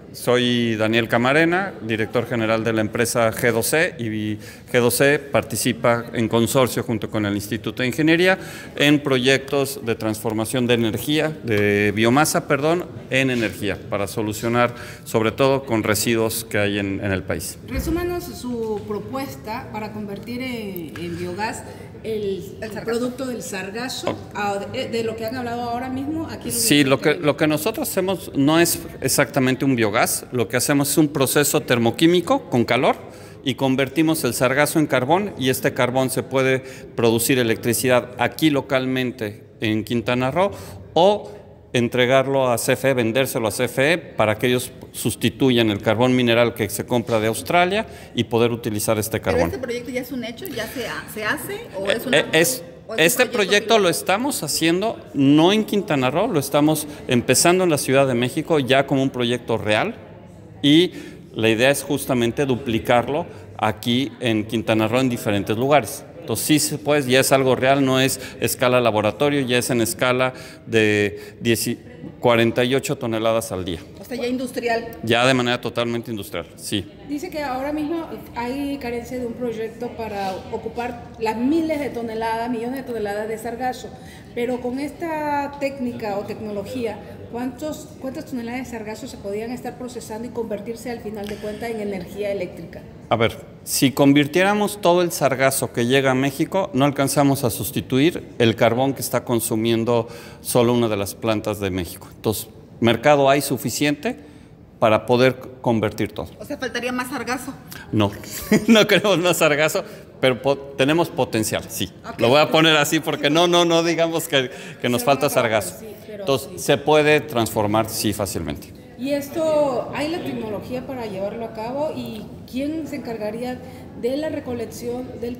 Soy Daniel Camarena, director general de la empresa G2C, y G2C participa en consorcio junto con el Instituto de Ingeniería en proyectos de transformación de energía, de biomasa, en energía, para solucionar sobre todo con residuos que hay en el país. Resúmanos su propuesta para convertir en biogás el producto del sargazo, de lo que han hablado ahora mismo aquí. Sí, lo que nosotros hacemos no es exactamente un biogás, lo que hacemos es un proceso termoquímico con calor y convertimos el sargazo en carbón, y este carbón se puede producir electricidad aquí localmente en Quintana Roo o entregarlo a CFE, vendérselo a CFE para que ellos sustituyan el carbón mineral que se compra de Australia y poder utilizar este carbón. ¿Pero este proyecto ya es un hecho? ¿Ya se hace? ¿O es una, este proyecto lo estamos haciendo no en Quintana Roo, lo estamos empezando en la Ciudad de México ya como un proyecto real, y la idea es justamente duplicarlo aquí en Quintana Roo en diferentes lugares. Entonces sí se puede, ya es algo real, no es escala laboratorio, ya es en escala de 48 toneladas al día. O sea, ya industrial. Ya de manera totalmente industrial, sí. Dice que ahora mismo hay carencia de un proyecto para ocupar las miles de toneladas, millones de toneladas de sargazo, pero con esta técnica o tecnología, ¿cuántas toneladas de sargazo se podrían estar procesando y convertirse al final de cuentas en energía eléctrica? A ver, si convirtiéramos todo el sargazo que llega a México, no alcanzamos a sustituir el carbón que está consumiendo solo una de las plantas de México. Entonces, mercado hay suficiente para poder convertir todo. O sea, faltaría más sargazo. No, no queremos más sargazo, pero tenemos potencial, sí. Okay. Lo voy a poner así porque no digamos que nos falta sargazo. Entonces, se puede transformar, sí, fácilmente. ¿Y esto, hay la tecnología para llevarlo a cabo? ¿Y quién se encargaría de la recolección, del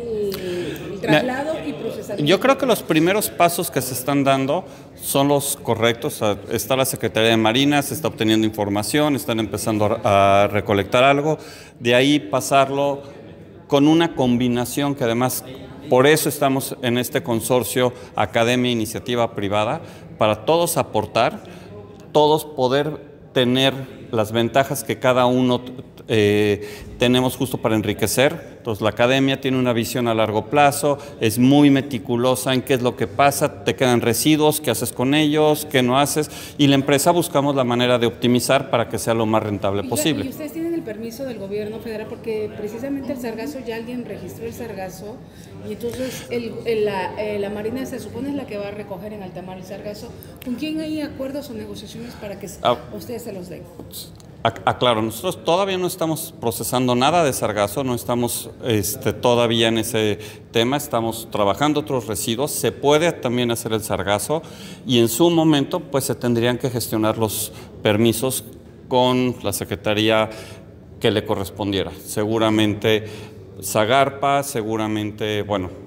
traslado y procesamiento? Yo creo que los primeros pasos que se están dando son los correctos. Está la Secretaría de Marina, se está obteniendo información, están empezando a recolectar algo. De ahí pasarlo con una combinación que además, por eso estamos en este consorcio academia e iniciativa privada, para todos aportar, todos poder tener las ventajas que cada uno tenemos justo para enriquecer. Entonces la academia tiene una visión a largo plazo, es muy meticulosa en qué es lo que pasa, te quedan residuos, qué haces con ellos, qué no haces, y la empresa buscamos la manera de optimizar para que sea lo más rentable posible. ¿Y ustedes tienen el permiso del gobierno federal? Porque precisamente el sargazo, ya alguien registró el sargazo, y entonces la Marina se supone es la que va a recoger en alta mar el sargazo. ¿Con quién hay acuerdos o negociaciones para que ustedes se los den? Claro, nosotros todavía no estamos procesando nada de sargazo, no estamos todavía en ese tema, estamos trabajando otros residuos, se puede también hacer el sargazo, y en su momento pues se tendrían que gestionar los permisos con la secretaría que le correspondiera, seguramente Zagarpa, seguramente,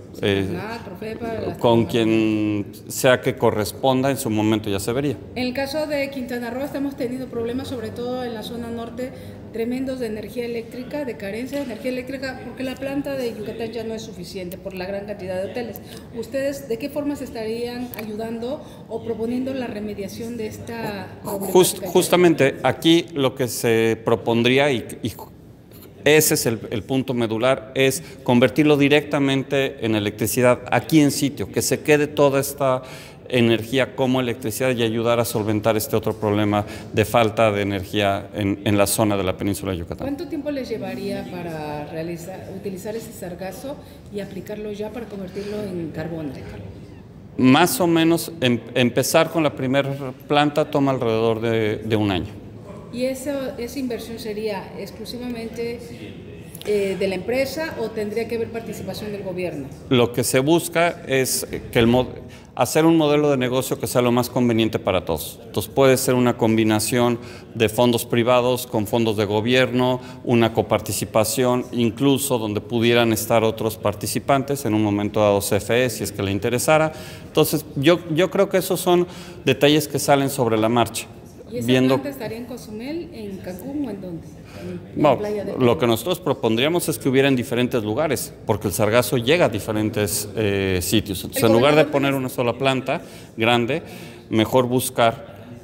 con quien sea que corresponda, en su momento ya se vería. En el caso de Quintana Roo estamos teniendo problemas, sobre todo en la zona norte, tremendos de energía eléctrica, de carencia de energía eléctrica, porque la planta de Yucatán ya no es suficiente por la gran cantidad de hoteles. ¿Ustedes de qué forma se estarían ayudando o proponiendo la remediación de esta problemática? Justamente aquí lo que se propondría, y ese es el punto medular, es convertirlo directamente en electricidad aquí en sitio, que se quede toda esta energía como electricidad y ayudar a solventar este otro problema de falta de energía en la zona de la península de Yucatán. ¿Cuánto tiempo les llevaría para utilizar ese sargazo y aplicarlo ya para convertirlo en carbón? Más o menos, empezar con la primera planta toma alrededor de un año. ¿Y esa inversión sería exclusivamente de la empresa o tendría que haber participación del gobierno? Lo que se busca es que hacer un modelo de negocio que sea lo más conveniente para todos. Entonces puede ser una combinación de fondos privados con fondos de gobierno, una coparticipación, incluso donde pudieran estar otros participantes, en un momento dado CFE, si es que le interesara. Entonces yo creo que esos son detalles que salen sobre la marcha. ¿Y esa planta estaría en Cozumel, en Cancún o en dónde? Lo que nosotros propondríamos es que hubiera en diferentes lugares, porque el sargazo llega a diferentes sitios. Entonces, en lugar de poner una sola planta grande, mejor buscar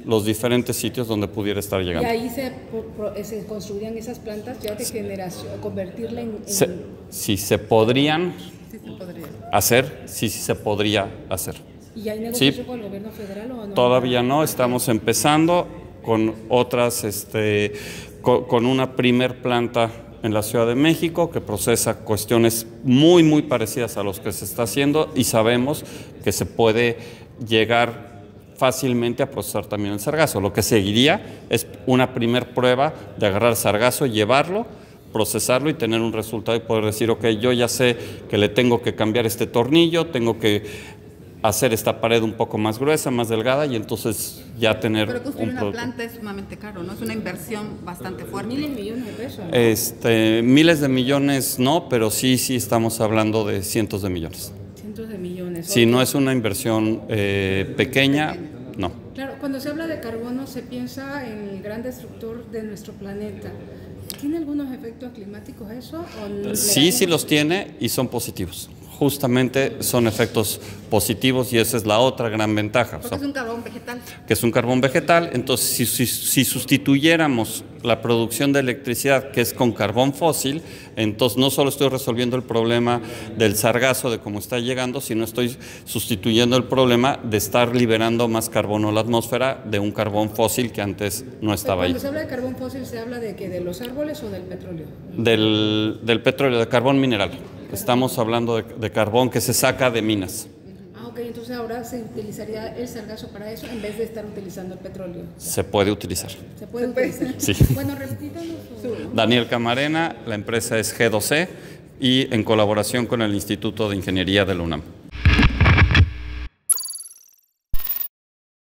los diferentes sitios donde pudiera estar Y llegando. ahí se construirían esas plantas ya de generación, convertirla en... Si se podrían Sí, se podría. hacer, sí se podría hacer. ¿Y hay negociación con el gobierno federal o no? Todavía no, estamos empezando con otras, con una primer planta en la Ciudad de México que procesa cuestiones muy, muy parecidas a los que se está haciendo y sabemos que se puede llegar fácilmente a procesar también el sargazo. Lo que seguiría es una primer prueba de agarrar sargazo, llevarlo, procesarlo y tener un resultado y poder decir, ok, yo ya sé que le tengo que cambiar este tornillo, tengo que hacer esta pared un poco más gruesa, más delgada y entonces ya tener Pero construir un una producto. planta es sumamente caro, ¿no? Es una inversión bastante fuerte. Miles de millones de pesos, ¿no? Miles de millones no, pero sí estamos hablando de cientos de millones. Cientos de millones. Si no es una inversión pequeña, no. Claro, cuando se habla de carbono se piensa en el gran destructor de nuestro planeta. ¿Tiene algunos efectos climáticos eso? Sí los tiene y son positivos. Justamente son efectos positivos y esa es la otra gran ventaja. Porque es un carbón vegetal. Que es un carbón vegetal, entonces si sustituyéramos la producción de electricidad que es con carbón fósil, entonces no solo estoy resolviendo el problema del sargazo de cómo está llegando, sino estoy sustituyendo el problema de estar liberando más carbono a la atmósfera de un carbón fósil que antes no estaba ahí. Cuando se habla de carbón fósil, ¿se habla de qué? ¿De los árboles o del petróleo? Del petróleo, de carbón mineral. Estamos hablando de carbón que se saca de minas. Ah, ok, entonces ahora se utilizaría el sargazo para eso en vez de estar utilizando el petróleo. Se puede utilizar. ¿Se puede utilizar? Sí. Bueno, repítanos. Daniel Camarena, la empresa es G2C y en colaboración con el Instituto de Ingeniería de la UNAM.